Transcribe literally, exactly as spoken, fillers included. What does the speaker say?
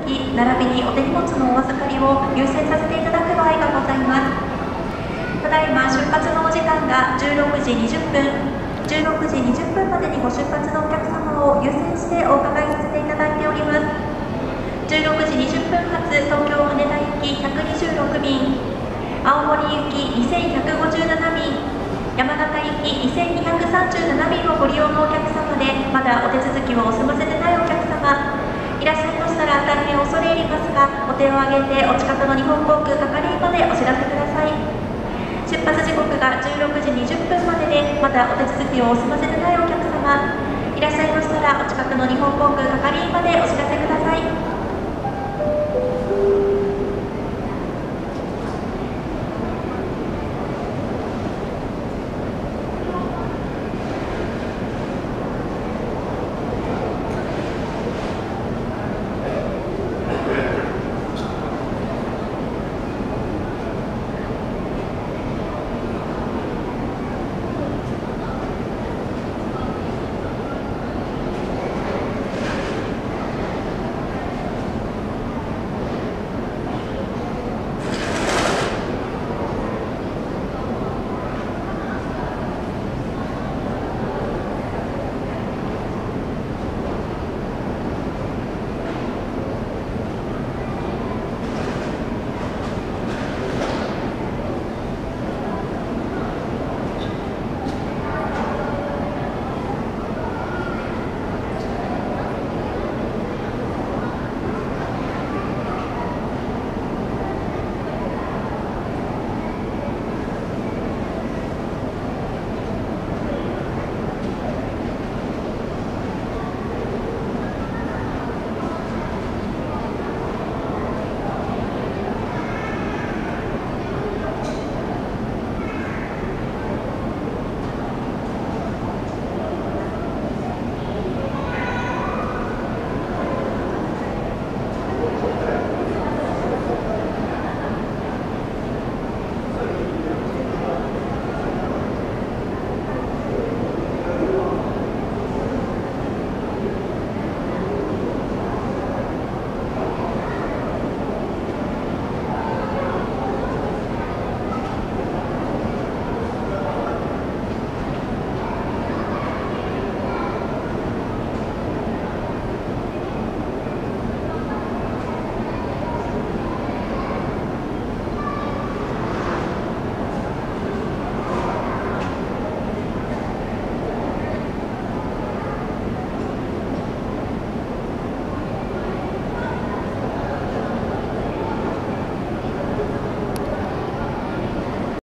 機並びにお手荷物のお預かりを優先させていただく場合がございます。ただいま出発のお時間がじゅうろくじにじゅっぷん、じゅうろくじにじゅっぷんまでにご出発のお客様を優先してお伺いさせていただいております。じゅうろくじにじゅっぷん発東京羽田行きひゃくにじゅうろく便、青森行きにせんひゃくごじゅうなな便、山形行きにせんにひゃくさんじゅうなな便をご利用のお客様で、まだお手続きをお済ませてないお客様いらっしゃいましたら大変恐れ入りますが、お手を挙げてお近くの日本航空係員までお知らせください。出発時刻がじゅうろくじにじゅっぷんまでで、まだお手続きをお済ませてないお客様いらっしゃいましたら、お近くの日本航空係員までお知らせください。